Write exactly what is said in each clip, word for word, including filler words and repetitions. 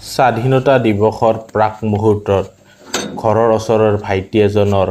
স্বাধীনতা দিৱসৰ প্ৰাক মুহূৰ্তত ঘৰৰ ওচৰৰ ভাইটি এজনৰ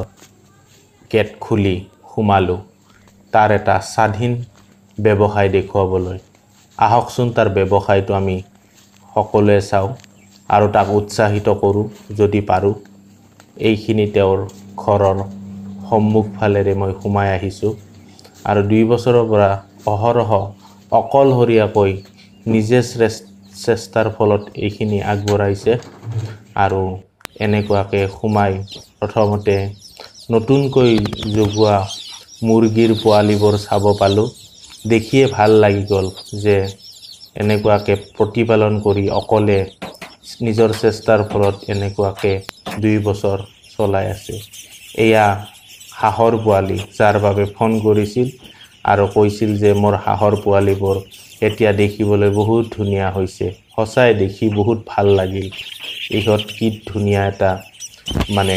গেট খুলি সোমালো তাৰ এটা স্বাধীন ব্যৱসায় দেখুৱাবলৈ। আহকচোন তাৰ ব্যৱসায়টো আমি সকলোৱে চাওঁ আৰু তাক উৎসাহিত কৰোঁ যদি পাৰোঁ। এইখিনি তেওঁৰ ঘৰৰ সন্মুখফালেৰে মই সোমাই আহিছোঁ আৰু দুই বছৰৰ পৰা অহৰহ অকলশৰীয়াকৈ নিজে চেষ্টাৰ ফলত এইখিনি আগবঢ়াইছে আৰু এনেকুৱাকে সোমাই প্ৰথমতে নতুনকৈ জগোৱা মুৰ্গীৰ পোৱালিবোৰ চাব পালোঁ। দেখিয়ে ভাল লাগি গ'ল যে এনেকুৱাকে প্ৰতিপালন কৰি অকলে নিজৰ চেষ্টাৰ ফলত এনেকুৱাকে দুই বছৰ চলাই আছে। এয়া হাঁহৰ পোৱালি যাৰ বাবে ফোন কৰিছিল আৰু কৈছিল যে মোৰ হাঁহৰ পোৱালিবোৰ এতিয়া দেখিবলৈ বহুত ধুনীয়া হৈছে। সঁচাই দেখি বহুত ভাল লাগিল। ইহঁত কি ধুনীয়া এটা মানে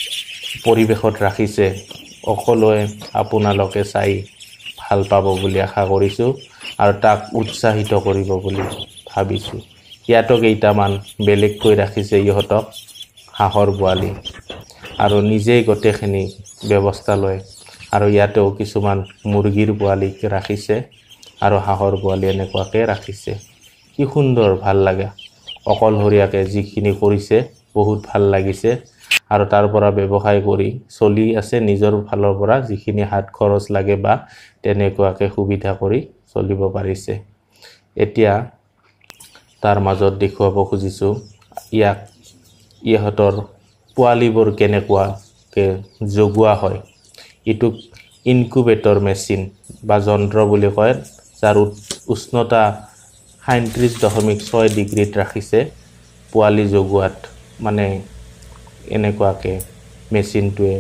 পৰিৱেশত ৰাখিছে। সকলোৱে আপোনালোকে চাই ভাল পাব বুলি আশা কৰিছোঁ আৰু তাক উৎসাহিত কৰিব বুলি ভাবিছোঁ। ইয়াতো কেইটামান বেলেগকৈ ৰাখিছে ইহঁতক হাঁহৰ পোৱালি আৰু নিজেই গোটেইখিনি ব্যৱস্থা লয় আৰু ইয়াতেও কিছুমান মুৰ্গীৰ পোৱালি ৰাখিছে আৰু হাঁহৰ পোৱালি এনেকুৱাকৈ ৰাখিছে। কি সুন্দৰ ভাল লাগে। অকলশৰীয়াকৈ যিখিনি কৰিছে বহুত ভাল লাগিছে আৰু তাৰ পৰা ব্যৱসায় কৰি চলি আছে নিজৰ ফালৰ পৰা যিখিনি হাত খৰচ লাগে বা তেনেকুৱাকৈ সুবিধা কৰি চলিব পাৰিছে। এতিয়া তাৰ মাজত দেখুৱাব খুজিছোঁ ইয়াক ইহঁতৰ পোৱালিবোৰ কেনেকুৱাকৈ জগোৱা হয়। ইটোক ইনকুবেটৰ মেচিন বা যন্ত্ৰ বুলি কয় যাৰ উষ্ণতা সাঁত্ৰিছ দশমিক ছয় ডিগ্ৰীত ৰাখিছে পোৱালি জগোৱাত। মানে এনেকুৱাকৈ মেচিনটোৱে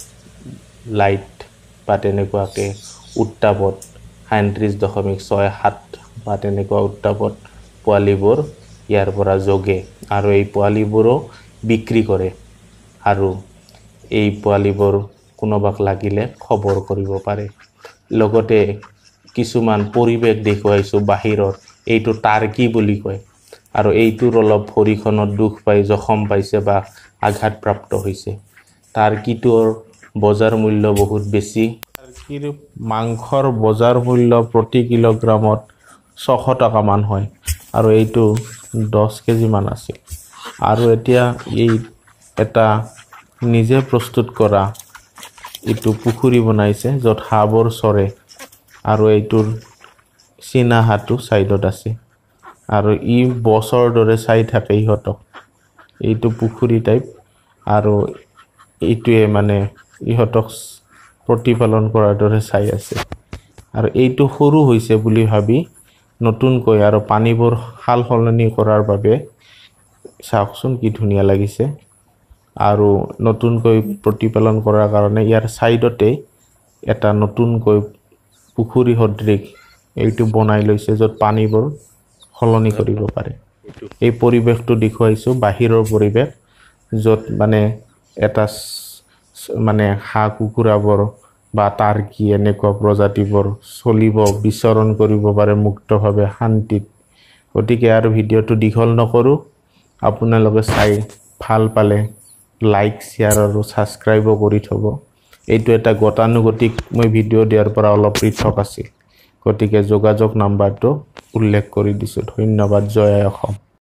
লাইট বা তেনেকুৱাকৈ উত্তাপত সাঁত্ৰিছ দশমিক ছয় সাত বা তেনেকুৱা উত্তাপত পোৱালিবোৰ ইয়াৰ পৰা জগে আৰু এই পোৱালিবোৰো বিক্ৰী কৰে আৰু এই পোৱালিবোৰ কোনোবাক লাগিলে খবৰ কৰিব পাৰে। লগতে কিছুমান পৰিৱেশ দেখুৱাইছোঁ বাহিৰৰ। এইটো টাৰ্কি বুলি কয় আৰু এইটোৰ অলপ ভৰিখনত দুখ পাই জখম পাইছে বা আঘাতপ্ৰাপ্ত হৈছে। টাৰ্কিটোৰ বজাৰ মূল্য বহুত বেছি। টাৰ্কিৰ মাংসৰ বজাৰ মূল্য প্ৰতি কিলোগ্ৰামত ছশ টকামান হয় আৰু এইটো দহ কেজিমান আছিল। আৰু এতিয়া এই এটা নিজে প্ৰস্তুত কৰা এইটো পুখুৰী বনাইছে য'ত হাঁহবোৰ চৰে আৰু এইটোৰ চীনা হাঁহটো ছাইডত আছে আৰু ই বছৰ দৰে চাই থাকে ইহঁতক। এইটো পুখুৰী টাইপ আৰু এইটোৱে মানে ইহঁতক প্ৰতিপালন কৰাৰ দৰে চাই আছে আৰু এইটো সৰু হৈছে বুলি ভাবি নতুনকৈ আৰু পানীবোৰ সাল সলনি কৰাৰ বাবে চাওকচোন কি ধুনীয়া লাগিছে আৰু নতুনকৈ প্ৰতিপালন কৰাৰ কাৰণে ইয়াৰ ছাইডতে এটা নতুনকৈ পুখুৰী সদৃশ এইটো বনাই লৈছে য'ত পানীবোৰ সলনি কৰিব পাৰে। এই পৰিৱেশটো দেখুৱাইছোঁ বাহিৰৰ পৰিৱেশ য'ত মানে এটা মানে হাঁহ কুকুৰাবোৰ বা টাৰ্কি এনেকুৱা প্ৰজাতিবোৰ চলিব বিচৰণ কৰিব পাৰে মুক্তভাৱে শান্তিত। গতিকে আৰু ভিডিঅ'টো দীঘল নকৰোঁ। আপোনালোকে চাই ভাল পালে লাইক শ্বেয়াৰ আৰু ছাবস্ক্ৰাইবো কৰি থ'ব। এইটো এটা গতানুগতিক মই ভিডিঅ' দিয়াৰ পৰা অলপ পৃথক আছিল। গতিকে যোগাযোগ নাম্বাৰটো উল্লেখ কৰি দিছোঁ। ধন্যবাদ। জয় আই অসম।